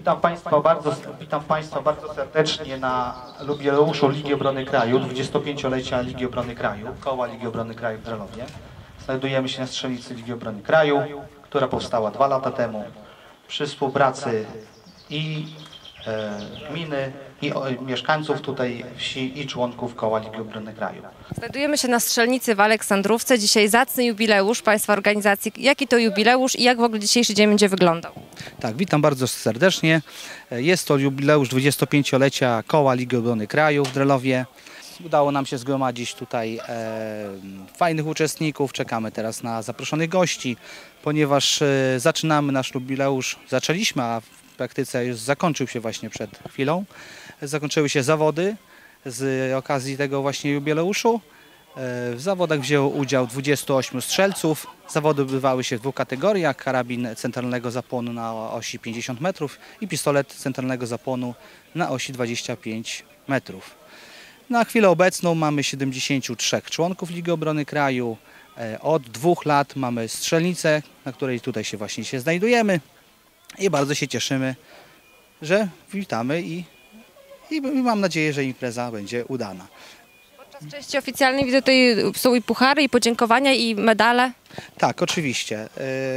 Witam Państwa bardzo serdecznie na jubileuszu Ligi Obrony Kraju, 25-lecia Ligi Obrony Kraju, Koła Ligi Obrony Kraju w Drelowie. Znajdujemy się na strzelnicy Ligi Obrony Kraju, która powstała 2 lata temu przy współpracy i gminy, i mieszkańców tutaj wsi, i członków Koła Ligi Obrony Kraju. Znajdujemy się na strzelnicy w Aleksandrówce. Dzisiaj zacny jubileusz Państwa organizacji. Jaki to jubileusz i jak w ogóle dzisiejszy dzień będzie wyglądał? Tak, witam bardzo serdecznie. Jest to jubileusz 25-lecia Koła Ligi Obrony Kraju w Drelowie. Udało nam się zgromadzić tutaj fajnych uczestników. Czekamy teraz na zaproszonych gości, ponieważ zaczynamy nasz jubileusz. Zaczęliśmy, a w praktyce już zakończył się właśnie przed chwilą. Zakończyły się zawody z okazji tego właśnie jubileuszu. W zawodach wzięło udział 28 strzelców. Zawody odbywały się w 2 kategoriach. Karabin centralnego zapłonu na osi 50 metrów i pistolet centralnego zapłonu na osi 25 metrów. Na chwilę obecną mamy 73 członków Ligi Obrony Kraju. Od 2 lat mamy strzelnicę, na której tutaj się właśnie znajdujemy. I bardzo się cieszymy, że witamy i mam nadzieję, że impreza będzie udana. Podczas części oficjalnej widzę tutaj są i puchary, i podziękowania, i medale. Tak, oczywiście.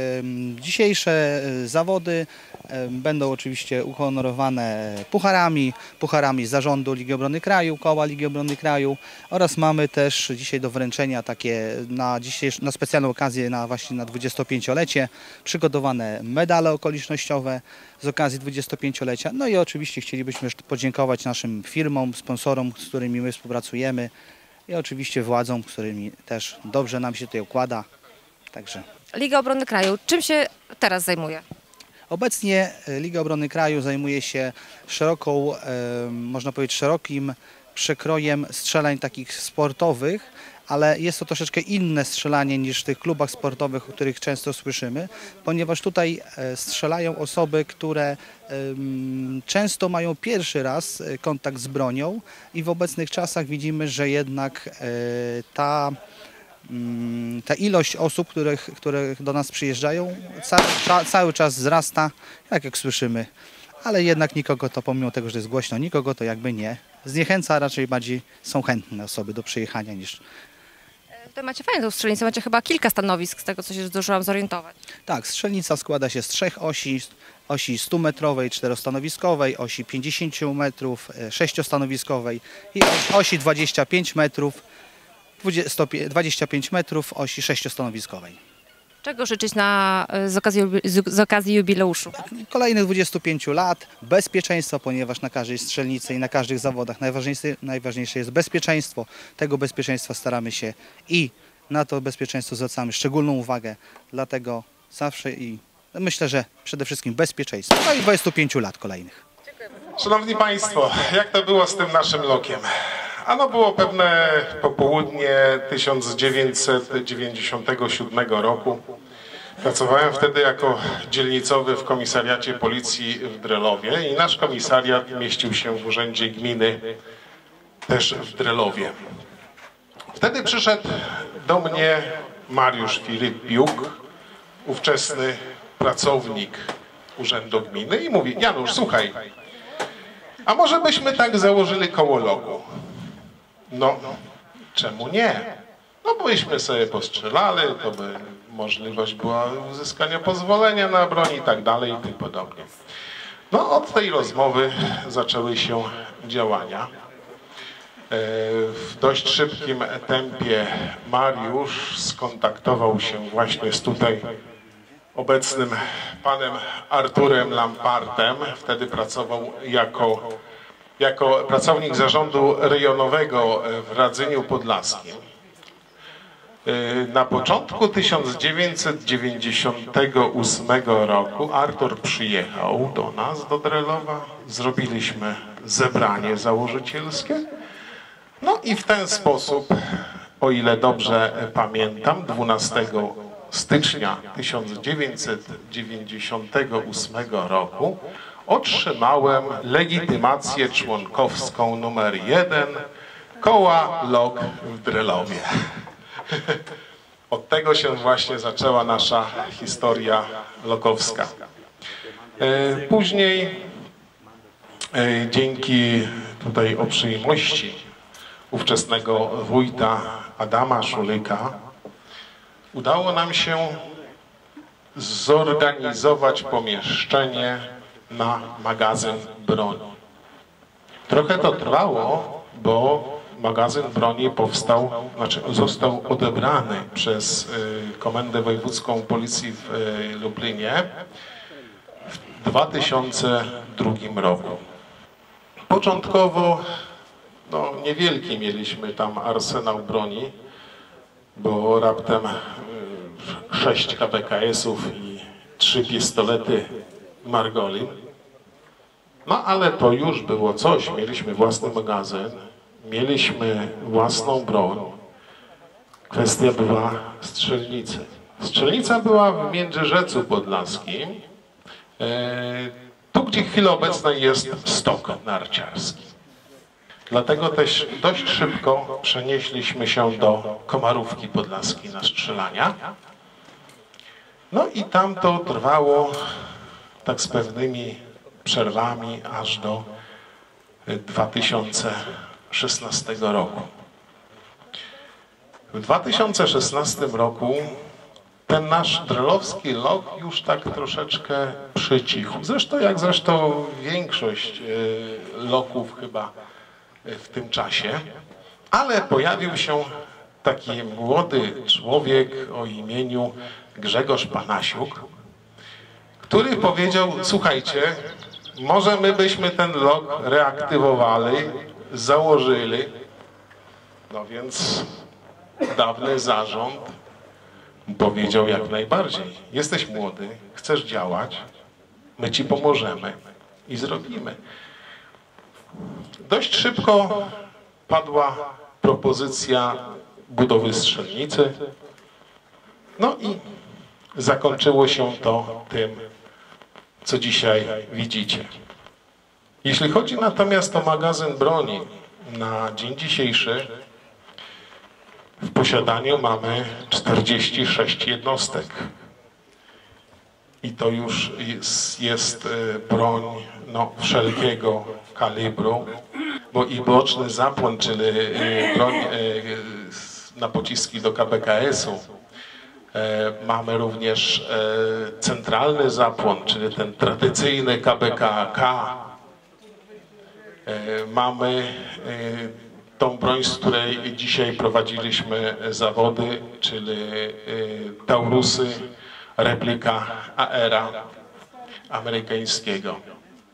Dzisiejsze zawody będą oczywiście uhonorowane pucharami Zarządu Ligi Obrony Kraju, Koła Ligi Obrony Kraju, oraz mamy też dzisiaj do wręczenia takie na specjalną okazję, właśnie na 25-lecie, przygotowane medale okolicznościowe z okazji 25-lecia. No i oczywiście chcielibyśmy podziękować naszym firmom, sponsorom, z którymi my współpracujemy, i oczywiście władzom, z którymi też dobrze nam się tutaj układa. Także. Liga Obrony Kraju, czym się teraz zajmuje? Obecnie Liga Obrony Kraju zajmuje się można powiedzieć, szerokim przekrojem strzelań takich sportowych, ale jest to troszeczkę inne strzelanie niż w tych klubach sportowych, o których często słyszymy, ponieważ tutaj strzelają osoby, które często mają pierwszy raz kontakt z bronią, i w obecnych czasach widzimy, że jednak ta ilość osób, które do nas przyjeżdżają, cały czas wzrasta, jak słyszymy, ale jednak nikogo to, pomimo tego, że jest głośno, nikogo to jakby nie zniechęca, raczej bardziej są chętne osoby do przyjechania niż... Tutaj macie fajną strzelnicę, macie chyba kilka stanowisk, z tego co się zdążyłam zorientować. Tak, strzelnica składa się z 3 osi: 100-metrowej, 4-stanowiskowej, osi 50 metrów, 6-stanowiskowej i osi 25 metrów, 25 metrów osi 6-stanowiskowej. Czego życzyć z okazji jubileuszu? Kolejnych 25 lat, bezpieczeństwa, ponieważ na każdej strzelnicy i na każdych zawodach najważniejsze jest bezpieczeństwo. Tego bezpieczeństwa staramy się i na to bezpieczeństwo zwracamy szczególną uwagę, dlatego zawsze i myślę, że przede wszystkim bezpieczeństwo. No i 25 lat kolejnych. Szanowni Państwo, jak to było z tym naszym lokiem? Ano było pewne popołudnie 1997 roku. Pracowałem wtedy jako dzielnicowy w komisariacie policji w Drelowie i nasz komisariat mieścił się w urzędzie gminy też w Drelowie. Wtedy przyszedł do mnie Mariusz Filip Biuk, ówczesny pracownik urzędu gminy, i mówi: Janusz, słuchaj, a może byśmy tak założyli koło logu? No, czemu nie? No byśmy sobie postrzelali, to by możliwość była uzyskania pozwolenia na broń i tak dalej i tym podobnie. No od tej rozmowy zaczęły się działania. W dość szybkim tempie Mariusz skontaktował się właśnie z tutaj obecnym panem Arturem Lampartem. Wtedy pracował jako pracownik zarządu rejonowego w Radzyniu Podlaskim. Na początku 1998 roku Artur przyjechał do nas, do Drelowa. Zrobiliśmy zebranie założycielskie. No i w ten sposób, o ile dobrze pamiętam, 12 stycznia 1998 roku otrzymałem legitymację członkowską numer 1 Koła LOG w Drelowie. Od tego się właśnie zaczęła nasza historia logowska. Później Dzięki tutaj uprzejmości ówczesnego wójta Adama Szulyka udało nam się zorganizować pomieszczenie na magazyn broni. Trochę to trwało, bo magazyn broni został odebrany przez Komendę Wojewódzką Policji w Lublinie w 2002 roku. Początkowo niewielki mieliśmy tam arsenał broni, bo raptem 6 KBKS-ów i 3 pistolety Margolin. No ale to już było coś. Mieliśmy własny magazyn, mieliśmy własną broń. Kwestia była strzelnicy. Strzelnica była w Międzyrzecu Podlaskim, tu gdzie w chwili obecnej jest stok narciarski. Dlatego też dość szybko przenieśliśmy się do Komarówki Podlaskiej na strzelania. No i tam to trwało tak z pewnymi przerwami aż do 2016 roku. W 2016 roku ten nasz drelowski lok już tak troszeczkę przycichł. Zresztą większość loków chyba w tym czasie, ale pojawił się taki młody człowiek o imieniu Grzegorz Panasiuk, który powiedział: słuchajcie, może my byśmy ten lok reaktywowali, założyli. No więc dawny zarząd powiedział: jak najbardziej. Jesteś młody, chcesz działać, my ci pomożemy i zrobimy. Dość szybko padła propozycja budowy strzelnicy. No i zakończyło się to tym, co dzisiaj widzicie. Jeśli chodzi natomiast o magazyn broni, na dzień dzisiejszy w posiadaniu mamy 46 jednostek. I to już jest broń wszelkiego kalibru, bo i boczny zapłon, czyli broń na pociski do KBKS-u. Mamy również centralny zapłon, czyli ten tradycyjny KBK-K. Mamy tą broń, z której dzisiaj prowadziliśmy zawody, czyli Taurusy, replika AERA amerykańskiego.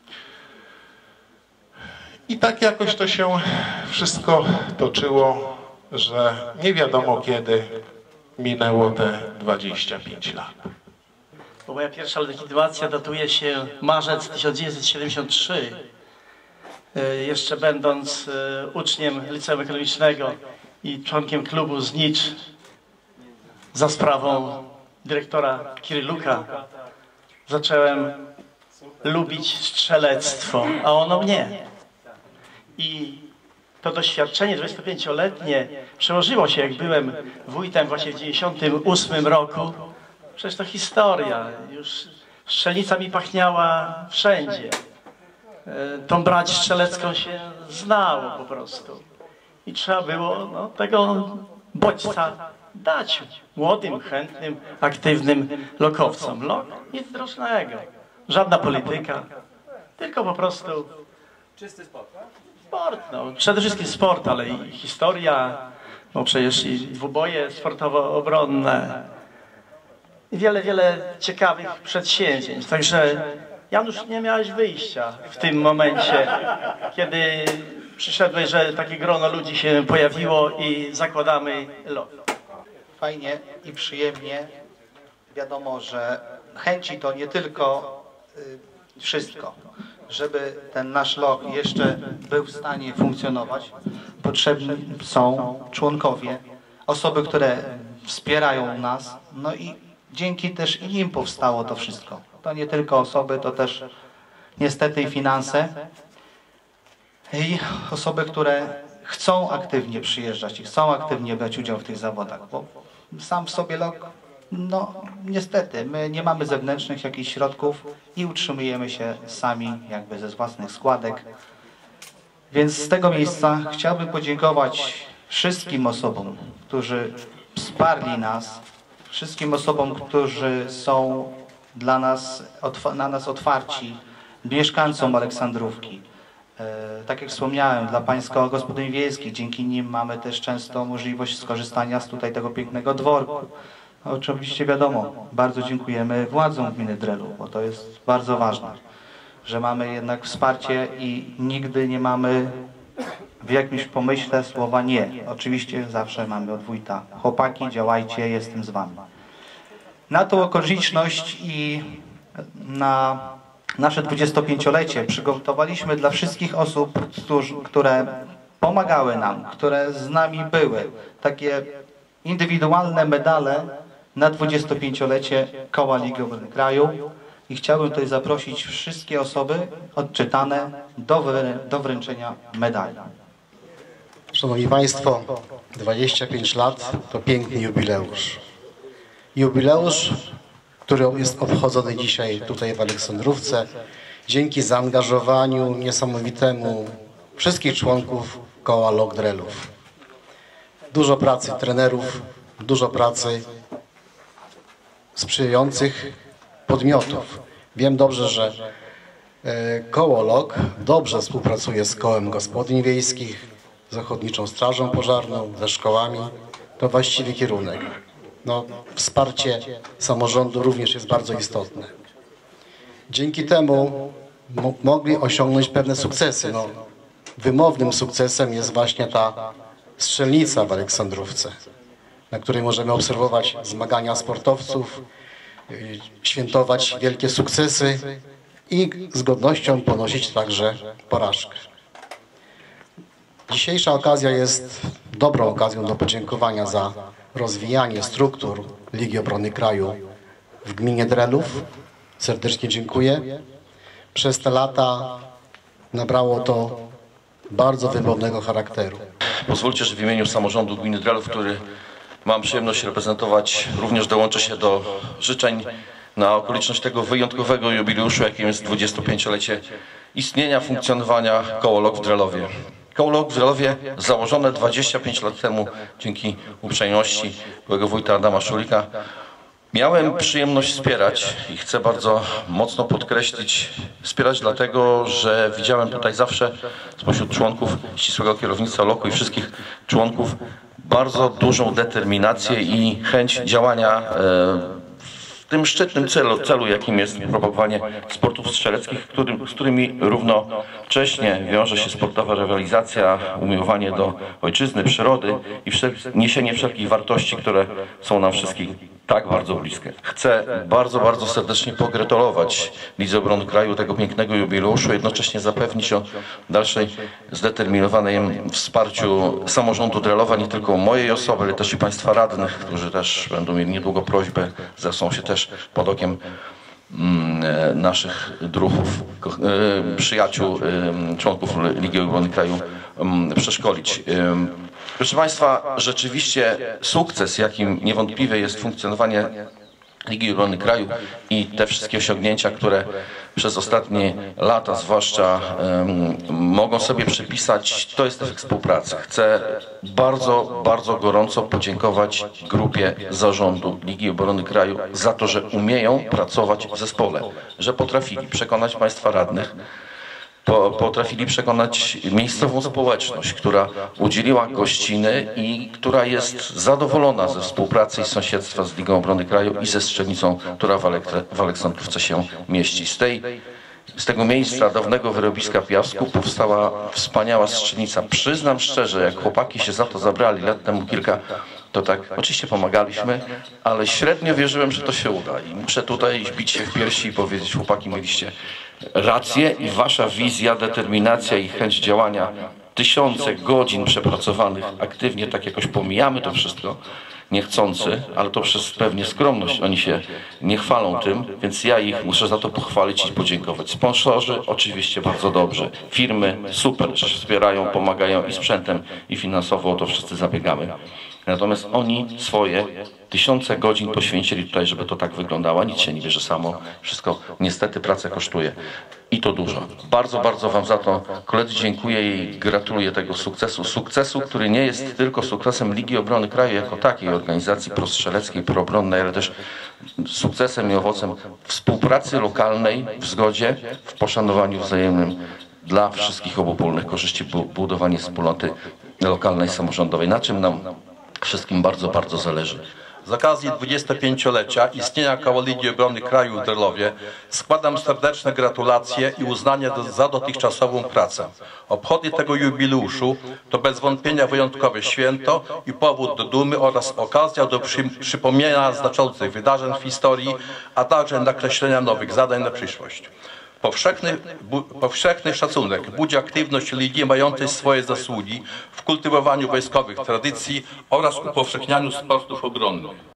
I tak jakoś to się wszystko toczyło, że nie wiadomo kiedy minęło te 25 lat. Bo moja pierwsza legitymacja datuje się marzec 1973. Jeszcze będąc uczniem liceum ekonomicznego i członkiem klubu Znicz za sprawą dyrektora Kiryluka, zacząłem lubić strzelectwo, a ono mnie. I to doświadczenie 25-letnie przełożyło się, jak byłem wójtem właśnie w 98 roku. Przecież to historia. Już strzelnica mi pachniała wszędzie. Tą brać strzelecką się znało po prostu. I trzeba było tego bodźca dać młodym, chętnym, aktywnym lokowcom. Lok nic drożnego. Żadna polityka. Tylko po prostu czysty sport. Sport, przede wszystkim sport, ale i historia, bo przecież i dwuboje sportowo-obronne i wiele ciekawych przedsięwzięć. Także Janusz, nie miałeś wyjścia w tym momencie, kiedy przyszedłeś, że takie grono ludzi się pojawiło i zakładamy LOK. Fajnie i przyjemnie. Wiadomo, że chęci to nie tylko wszystko. Żeby ten nasz LOK jeszcze był w stanie funkcjonować, potrzebni są członkowie, osoby, które wspierają nas, no i dzięki też im powstało to wszystko. To nie tylko osoby, to też niestety i finanse i osoby, które chcą aktywnie przyjeżdżać i chcą aktywnie brać udział w tych zawodach, bo sam w sobie LOK no niestety, my nie mamy zewnętrznych jakichś środków i utrzymujemy się sami jakby ze własnych składek. Więc z tego miejsca chciałbym podziękować wszystkim osobom, którzy wsparli nas, wszystkim osobom, którzy są dla nas, na nas otwarci, mieszkańcom Aleksandrówki. Tak jak wspomniałem, dla Państw Koła Gospodyń Wiejskich, dzięki nim mamy też często możliwość skorzystania z tutaj tego pięknego dworku. Oczywiście wiadomo, bardzo dziękujemy władzom gminy Drelów, bo to jest bardzo ważne, że mamy jednak wsparcie i nigdy nie mamy w jakimś pomyśle słowa nie. Oczywiście zawsze mamy od wójta: chłopaki, działajcie, jestem z wami. Na tą okoliczność i na nasze 25-lecie przygotowaliśmy dla wszystkich osób, które pomagały nam, które z nami były, takie indywidualne medale na 25-lecie Koła Ligi Obrony Kraju. I chciałbym tutaj zaprosić wszystkie osoby odczytane do wręczenia medali. Szanowni Państwo, 25 lat to piękny jubileusz. Jubileusz, który jest obchodzony dzisiaj tutaj w Aleksandrówce dzięki zaangażowaniu niesamowitemu wszystkich członków Koła LOK Drelów. Dużo pracy trenerów, dużo pracy sprzyjających podmiotów. Wiem dobrze, że Koło LOK dobrze współpracuje z Kołem Gospodyń Wiejskich, z Ochotniczą Strażą Pożarną, ze szkołami. To właściwy kierunek. No, wsparcie samorządu również jest bardzo istotne. Dzięki temu mogli osiągnąć pewne sukcesy. No, wymownym sukcesem jest właśnie ta strzelnica w Aleksandrówce, na której możemy obserwować zmagania sportowców, świętować wielkie sukcesy i z godnością ponosić także porażkę. Dzisiejsza okazja jest dobrą okazją do podziękowania za rozwijanie struktur Ligi Obrony Kraju w gminie Drelów. Serdecznie dziękuję. Przez te lata nabrało to bardzo wymownego charakteru. Pozwólcie, że w imieniu samorządu gminy Drelów, który mam przyjemność reprezentować, również dołączę się do życzeń na okoliczność tego wyjątkowego jubileuszu, jakim jest 25-lecie istnienia, funkcjonowania Koło LOK w Drelowie. Koło LOK w Drelowie założone 25 lat temu dzięki uprzejmości byłego wójta Adama Szulika. Miałem przyjemność wspierać i chcę bardzo mocno podkreślić, wspierać dlatego, że widziałem tutaj zawsze spośród członków ścisłego kierownictwa LOK-u i wszystkich członków bardzo dużą determinację i chęć działania w tym szczytnym celu, jakim jest propagowanie sportów strzeleckich, z którymi równocześnie wiąże się sportowa rywalizacja, umiłowanie do ojczyzny, przyrody i niesienie wszelkich wartości, które są nam wszystkich tak bardzo bliskie. Chcę bardzo, bardzo serdecznie pogratulować Lidze Obrony Kraju tego pięknego jubileuszu, jednocześnie zapewnić o dalszej zdeterminowanym wsparciu samorządu Drelowa, nie tylko mojej osoby, ale też i Państwa radnych, którzy też będą mieli niedługo prośbę, zresztą się też pod okiem naszych druhów, przyjaciół, członków Ligi Obrony Kraju przeszkolić. Proszę Państwa, rzeczywiście sukces, jakim niewątpliwie jest funkcjonowanie Ligi Obrony Kraju i te wszystkie osiągnięcia, które przez ostatnie lata zwłaszcza mogą sobie przypisać, to jest efekt współpracy. Chcę bardzo, bardzo gorąco podziękować grupie zarządu Ligi Obrony Kraju za to, że umieją pracować w zespole, że potrafili przekonać Państwa radnych, potrafili przekonać miejscową społeczność, która udzieliła gościny i która jest zadowolona ze współpracy i sąsiedztwa z Ligą Obrony Kraju i ze strzelnicą, która w Aleksandrówce się mieści. Z tego miejsca dawnego wyrobiska Piasku powstała wspaniała strzelnica. Przyznam szczerze, jak chłopaki się za to zabrali lat temu kilka, to tak, oczywiście pomagaliśmy, ale średnio wierzyłem, że to się uda. I muszę tutaj bić się w piersi i powiedzieć: chłopaki, mieliście rację i wasza wizja, determinacja i chęć działania, tysiące godzin przepracowanych aktywnie, tak jakoś pomijamy to wszystko, niechcący, ale to przez pewnie skromność, oni się nie chwalą tym, więc ja ich muszę za to pochwalić i podziękować. Sponsorzy oczywiście bardzo dobrze, firmy super, że wspierają, pomagają i sprzętem, i finansowo o to wszyscy zabiegamy. Natomiast oni swoje tysiące godzin poświęcili tutaj, żeby to tak wyglądało. Nic się nie bierze samo. Wszystko niestety pracę kosztuje. I to dużo. Bardzo, bardzo wam za to, koledzy, dziękuję i gratuluję tego sukcesu. Sukcesu, który nie jest tylko sukcesem Ligi Obrony Kraju jako takiej organizacji prostrzeleckiej, proobronnej, ale też sukcesem i owocem współpracy lokalnej w zgodzie, w poszanowaniu wzajemnym dla wszystkich obopólnych korzyści, budowanie wspólnoty lokalnej, samorządowej, na czym nam wszystkim bardzo, bardzo zależy. Z okazji 25-lecia istnienia Koła Ligi Obrony Kraju w Drlowie składam serdeczne gratulacje i uznanie za dotychczasową pracę. Obchody tego jubileuszu to bez wątpienia wyjątkowe święto i powód do dumy oraz okazja do przypomnienia znaczących wydarzeń w historii, a także nakreślenia nowych zadań na przyszłość. Powszechny szacunek budzi aktywność Ligi mającej swoje zasługi w kultywowaniu wojskowych tradycji oraz upowszechnianiu sportów obronnych.